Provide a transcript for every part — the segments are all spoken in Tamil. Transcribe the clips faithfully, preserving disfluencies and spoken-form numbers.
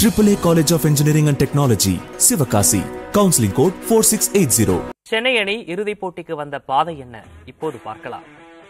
Triple A College of Engineering and Technology, Sivakasi. Counseling code four six eight zero. Chennai அணி இறுதிப் போட்டிக்கு வந்த பாதை என்ன இப்போது பார்க்கலாம்.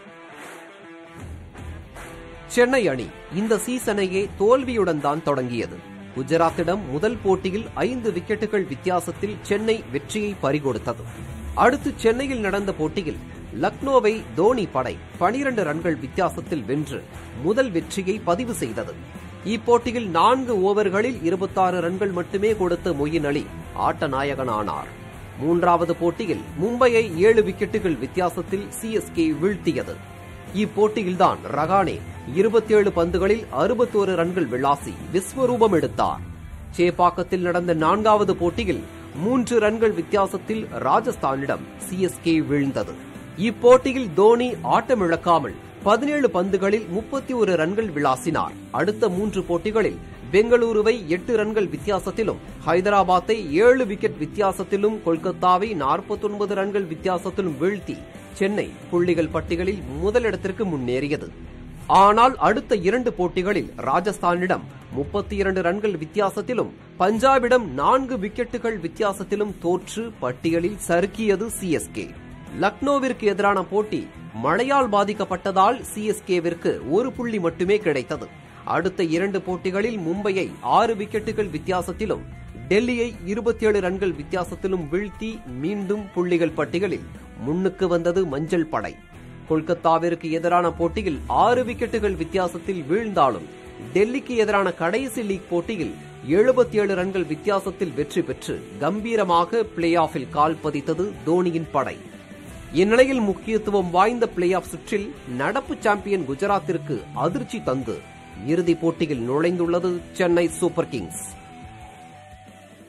சென்னை அணி இந்த சீசனையே தோல்வியுடன் தான் தொடங்கியது. குஜராத்திடம் முதல் போட்டியில் ஐந்து விக்கெட்டுகள் வித்தியாசத்தில் சென்னை வெற்றியை பறிகொடுத்தது. அடுத்து சென்னையில் நடந்த போட்டியில் லக்னோவை தோனி படை பனிரண்டு ரன்கள் வித்தியாசத்தில் வென்று முதல் வெற்றியை பதிவு செய்தது. இப்போட்டியில் நான்கு ஓவர்களில் இருபத்தாறு ரன்கள் மட்டுமே கொடுத்த மொயின் அலி ஆட்ட நாயகனானார். மூன்றாவது போட்டியில் மும்பையை ஏழு விக்கெட்டுகள் வித்தியாசத்தில் சிஎஸ்கே வீழ்த்தியது. இப்போட்டியில்தான் ரஹானே இருபத்தி ஏழு பந்துகளில் அறுபத்தோரு ரன்கள் விளாசி விஸ்வரூபம் எடுத்தார். சேப்பாக்கத்தில் நடந்த நான்காவது போட்டியில் மூன்று ரன்கள் வித்தியாசத்தில் ராஜஸ்தானிடம் சிஎஸ்கே வீழ்ந்தது. இப்போட்டியில் தோனி ஆட்டமிழக்காமல் பதினேழு பந்துகளில் முப்பத்தி ஒரு ரன்கள் விளாசினார். அடுத்த மூன்று போட்டிகளில் பெங்களூருவை எட்டு ரன்கள் வித்தியாசத்திலும், ஹைதராபாத்தை ஏழு விக்கெட் வித்தியாசத்திலும், கொல்கத்தாவை நாற்பத்தி ஒன்பது ரன்கள் வித்தியாசத்திலும் வீழ்த்தி சென்னை புள்ளிகள் பட்டியலில் முதலிடத்திற்கு முன்னேறியது. ஆனால் அடுத்த இரண்டு போட்டிகளில் ராஜஸ்தானிடம் முப்பத்தி இரண்டு ரன்கள் வித்தியாசத்திலும், பஞ்சாபிடம் நான்கு விக்கெட்டுகள் வித்தியாசத்திலும் தோற்று பட்டியலில் சறுக்கியது சிஎஸ்கே. லக்னோவிற்கு எதிரான போட்டி மழையால் பாதிக்கப்பட்டதால் சிஎஸ்கேவிற்கு ஒரு புள்ளி மட்டுமே கிடைத்தது. அடுத்த இரண்டு போட்டிகளில் மும்பையை ஆறு விக்கெட்டுகள் வித்தியாசத்திலும், டெல்லியை இருபத்தி ஏழு ரன்கள் வித்தியாசத்திலும் வீழ்த்தி மீண்டும் புள்ளிகள் பட்டியலில் முன்னுக்கு வந்தது மஞ்சள் படை. கொல்கத்தாவிற்கு எதிரான போட்டியில் ஆறு விக்கெட்டுகள் வித்தியாசத்தில் வீழ்ந்தாலும் டெல்லிக்கு எதிரான கடைசி லீக் போட்டியில் எழுபத்தி ஏழு ரன்கள் வித்தியாசத்தில் வெற்றி பெற்று கம்பீரமாக பிளே ஆஃபில் கால் பதித்தது தோனியின் படை. இந்நிலையில் முக்கியத்துவம் வாய்ந்த பிளே ஆஃப் சுற்றில் நடப்பு சாம்பியன் குஜராத்திற்கு அதிர்ச்சி தந்து இறுதிப் போட்டியில் நுழைந்துள்ளது Chennai super kings.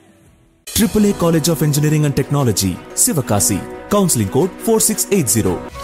Triple A College of Engineering and Technology, Sivakasi. Counseling code four six eight zero.